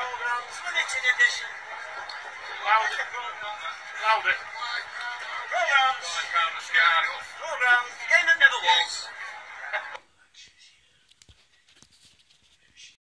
Programmes, limited edition. Louder. Louder. Programmes. Programmes, game that never was.